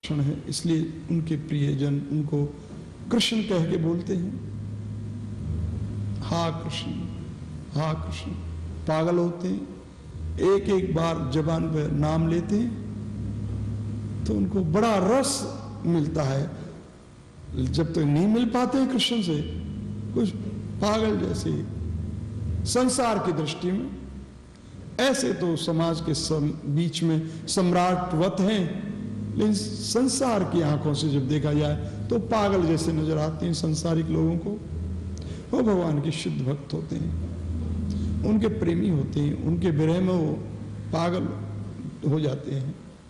कृष्ण है, इसलिए उनके प्रियजन उनको कृष्ण कह के बोलते हैं, हा कृष्ण हा कृष्ण। पागल होते हैं, एक एक बार जबान पे नाम लेते हैं तो उनको बड़ा रस मिलता है। जब तक नहीं मिल पाते हैं कृष्ण से, कुछ पागल जैसे संसार की दृष्टि में। ऐसे तो समाज के बीच में सम्राटवत हैं, लेकिन संसार की आंखों से जब देखा जाए तो पागल जैसे नजर आते हैं संसारिक लोगों को। वो भगवान के शुद्ध भक्त होते हैं, उनके प्रेमी होते हैं, उनके विरह में वो पागल हो जाते हैं।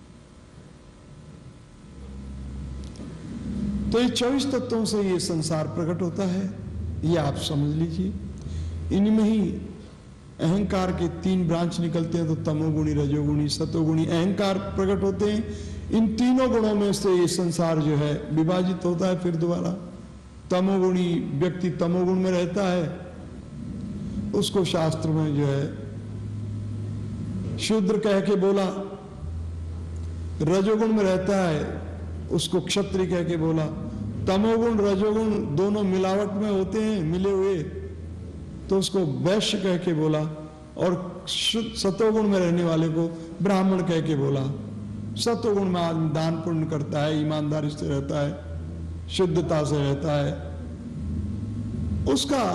तो ये 24 तत्वों से ये संसार प्रकट होता है, ये आप समझ लीजिए। इनमें ही अहंकार के 3 ब्रांच निकलते हैं, तो तमोगुणी, रजोगुणी, सतोगुणी अहंकार प्रकट होते हैं। इन तीनों गुणों में से ये संसार जो है विभाजित होता है। फिर दोबारा तमोगुणी व्यक्ति तमोगुण में रहता है, उसको शास्त्र में जो है शूद्र कह के बोला। रजोगुण में रहता है, उसको क्षत्रिय कह के बोला। तमोगुण रजोगुण दोनों मिलावट में होते हैं, मिले हुए, तो उसको वैश्य कह के बोला। और सतोगुण में रहने वाले को ब्राह्मण कह के बोला। सतोगुण में आदमी दान पुण्य करता है, ईमानदारी से रहता है, शुद्धता से रहता है, उसका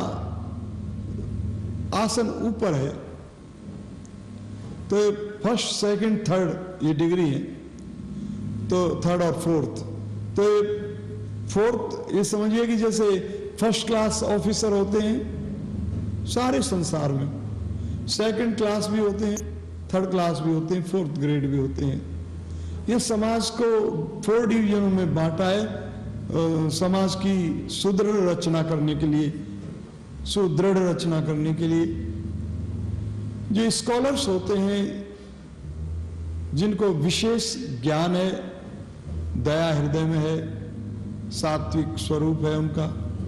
आसन ऊपर है। तो फर्स्ट सेकंड थर्ड ये डिग्री है, तो थर्ड और फोर्थ। तो फोर्थ ये समझिए कि जैसे फर्स्ट क्लास ऑफिसर होते हैं सारे संसार में, सेकंड क्लास भी होते हैं, थर्ड क्लास भी होते हैं, फोर्थ ग्रेड भी होते हैं। ये समाज को 4 डिवीजनों में बांटा है, समाज की सुदृढ़ रचना करने के लिए, सुदृढ़ रचना करने के लिए। जो स्कॉलर्स होते हैं, जिनको विशेष ज्ञान है, दया हृदय में है, सात्विक स्वरूप है उनका,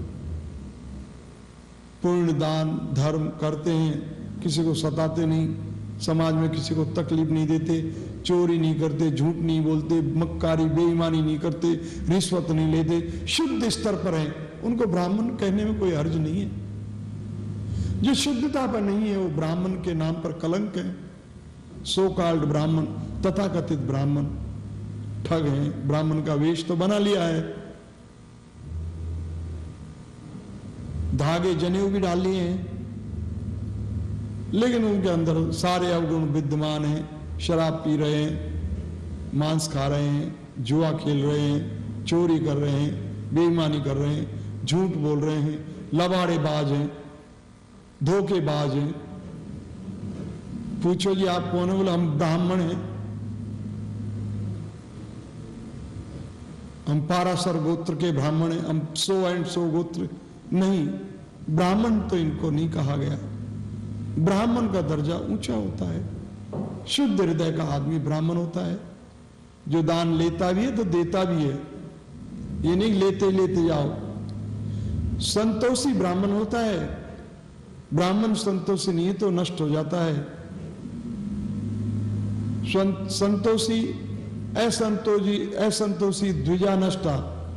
पुण्य दान धर्म करते हैं, किसी को सताते नहीं, समाज में किसी को तकलीफ नहीं देते, चोरी नहीं करते, झूठ नहीं बोलते, मक्कारी बेईमानी नहीं करते, रिश्वत नहीं लेते, शुद्ध स्तर पर हैं, उनको ब्राह्मण कहने में कोई हर्ज नहीं है। जो शुद्धता पर नहीं है वो ब्राह्मण के नाम पर कलंक है। सो कॉल्ड ब्राह्मण, तथाकथित ब्राह्मण ठग हैं, ब्राह्मण का वेश तो बना लिया है, धागे जनेऊ भी डाल लिए हैं, लेकिन उनके अंदर सारे अवगुण विद्यमान हैं। शराब पी रहे हैं, मांस खा रहे हैं, जुआ खेल रहे हैं, चोरी कर रहे हैं, बेईमानी कर रहे हैं, झूठ बोल रहे हैं, लबाड़ेबाज हैं, धोखेबाज हैं। पूछो जी आप कौन है? बोले हम ब्राह्मण हैं, हम पाराशर गोत्र के ब्राह्मण हैं, हम सो एंड सो गोत्र। नहीं, ब्राह्मण तो इनको नहीं कहा गया। ब्राह्मण का दर्जा ऊंचा होता है, शुद्ध हृदय का आदमी ब्राह्मण होता है, जो दान लेता भी है तो देता भी है, ये नहीं लेते लेते जाओ। संतोषी ब्राह्मण होता है, ब्राह्मण संतोषी नहीं है तो नष्ट हो जाता है। संतोषी असंतोषी द्विजा नष्टा।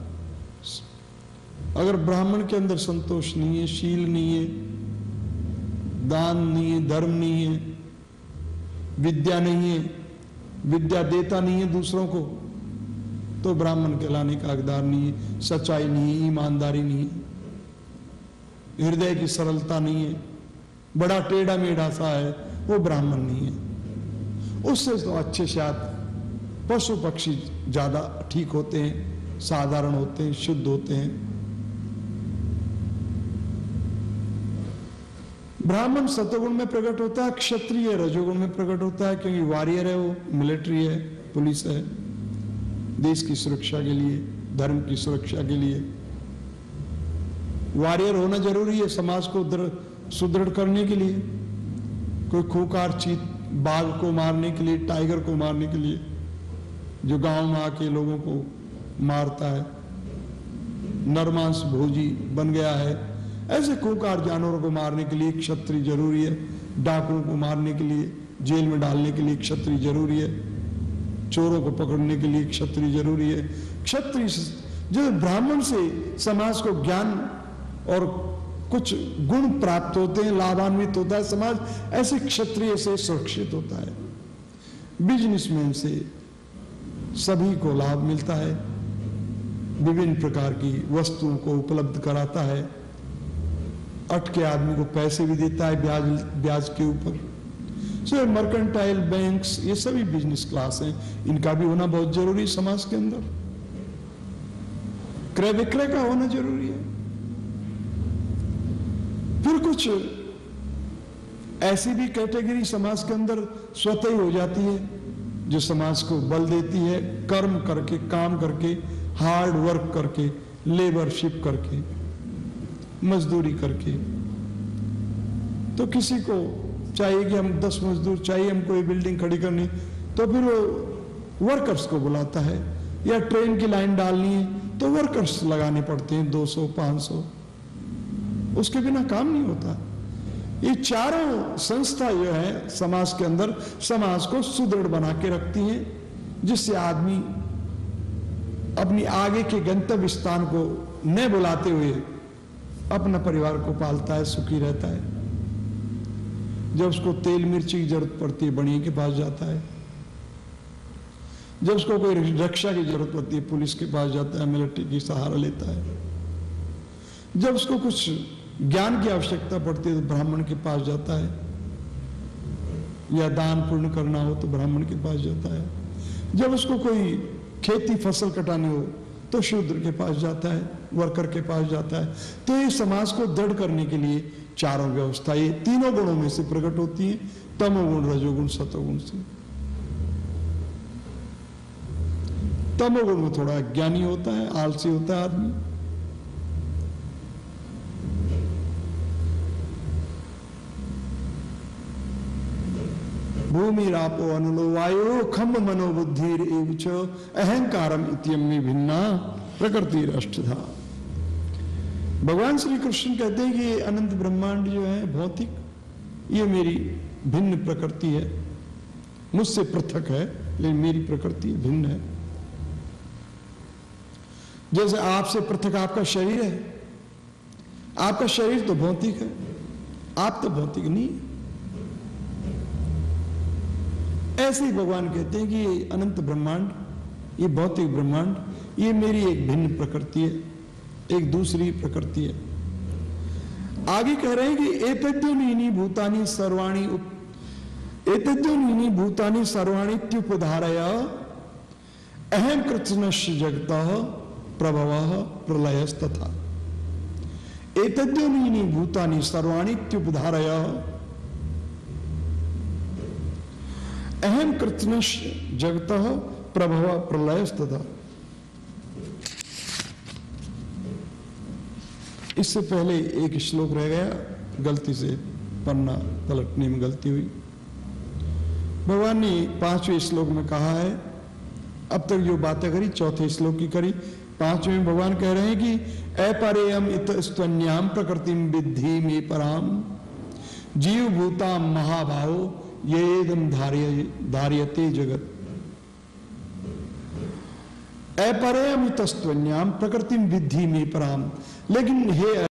अगर ब्राह्मण के अंदर संतोष नहीं है, शील नहीं है, दान नहीं है, धर्म नहीं है, विद्या नहीं है, विद्या देता नहीं है दूसरों को, तो ब्राह्मण कहलाने का हकदार नहीं है। सच्चाई नहीं है, ईमानदारी नहीं है, हृदय की सरलता नहीं है, बड़ा टेढ़ा मेढ़ा सा है, वो ब्राह्मण नहीं है। उससे तो अच्छे शायद पशु पक्षी ज्यादा ठीक होते हैं, साधारण होते हैं, शुद्ध होते हैं। ब्राह्मण सतोगुण में प्रकट होता है, क्षत्रिय रजोगुण में प्रकट होता है, क्योंकि वॉरियर है, वो मिलिट्री है, पुलिस है, देश की सुरक्षा के लिए, धर्म की सुरक्षा के लिए वॉरियर होना जरूरी है, समाज को सुदृढ़ करने के लिए। कोई खूंखार चीत बाघ को मारने के लिए, टाइगर को मारने के लिए, जो गांव में आके लोगों को मारता है, नरमांस भोजी बन गया है, ऐसे खूंखार जानवरों को मारने के लिए क्षत्रिय जरूरी है। डाकुओं को मारने के लिए, जेल में डालने के लिए क्षत्रिय जरूरी है। चोरों को पकड़ने के लिए क्षत्रिय जरूरी है। क्षत्रिय जो ब्राह्मण से समाज को ज्ञान और कुछ गुण प्राप्त होते हैं, लाभान्वित होता है समाज, ऐसे क्षत्रिय से सुरक्षित होता है। बिजनेसमैन से सभी को लाभ मिलता है, विभिन्न प्रकार की वस्तुओं को उपलब्ध कराता है, अटके आदमी को पैसे भी देता है ब्याज के ऊपर। सो मर्केंटाइल बैंक्स ये सभी बिजनेस क्लास हैं, इनका भी होना बहुत जरूरी है समाज के अंदर। क्रय विक्रय का होना जरूरी है। फिर कुछ ऐसी भी कैटेगरी समाज के अंदर स्वतः ही हो जाती है जो समाज को बल देती है, कर्म करके, काम करके, हार्ड वर्क करके, लेबरशिप करके, मजदूरी करके। तो किसी को चाहिए कि हम 10 मजदूर चाहिए, हमको ये बिल्डिंग खड़ी करनी, तो फिर वो वर्कर्स को बुलाता है। या ट्रेन की लाइन डालनी है तो वर्कर्स लगाने पड़ते हैं 200 500, उसके बिना काम नहीं होता। ये चारों संस्था जो है समाज के अंदर समाज को सुदृढ़ बना के रखती हैं, जिससे आदमी अपनी आगे के गंतव्य स्थान को न बुलाते हुए अपना परिवार को पालता है, सुखी रहता है। जब उसको तेल मिर्ची की जरूरत पड़ती है बढ़िया के पास जाता है, जब उसको कोई रक्षा की जरूरत पड़ती है पुलिस के पास जाता है, मिलिट्री की सहारा लेता है, जब उसको कुछ ज्ञान की आवश्यकता पड़ती है तो ब्राह्मण के पास जाता है, या दान पुण्य करना हो तो ब्राह्मण के पास जाता है, जब उसको कोई खेती फसल कटानी हो तो शूद्र के पास जाता है, वर्कर के पास जाता है। तो ये समाज को दृढ़ करने के लिए चारों व्यवस्था ये तीनों गुणों में से प्रकट होती है, तमोगुण, रजोगुण, सतोगुण से। तमोगुण में थोड़ा ज्ञानी होता है, आलसी होता है आदमी। भूमि रापो अनुलो वायु खम मनोबुद्धिर एवच अहंकारम इत्यम्मी भिन्ना प्रकृति अष्टधा। भगवान श्री कृष्ण कहते हैं कि ये अनंत ब्रह्मांड जो है भौतिक, ये मेरी भिन्न प्रकृति है, मुझसे पृथक है, लेकिन मेरी प्रकृति भिन्न है। जैसे आपसे पृथक आपका शरीर है, आपका शरीर तो भौतिक है, आप तो भौतिक नहीं। ऐसे ही भगवान कहते हैं कि ये अनंत ब्रह्मांड, ये भौतिक ब्रह्मांड, ये मेरी एक भिन्न प्रकृति है, एक दूसरी प्रकृति है। आगे कह रहे हैं कि एतद्योनीनि भूतानि सर्वाणि एतद्योनीनि भूतानि सर्वाणि त्युपधारय अहम कृत्स्नस्य जगतः प्रभवः प्रलयस्तथा। एतद्योनीनि भूतानि सर्वाणि त्युपधारय अहम कृत्स्नस्य जगतः प्रभवः प्रलयस्तथा। इससे पहले एक श्लोक रह गया, गलती से पन्ना पलटने में गलती हुई। भगवान ने 5वें श्लोक में कहा है, अब तक जो बातें करी 4थे श्लोक की करी, 5वें में भगवान कह रहे हैं कि अपरेयम इतस्त्वन्याम प्रकृतिम विद्धि मे पराम जीव भूताम महाभावो येदम धार्यते जगत। अपरेयम इतस्त्वन्याम प्रकृतिम विद्धि मे पराम, लेकिन हे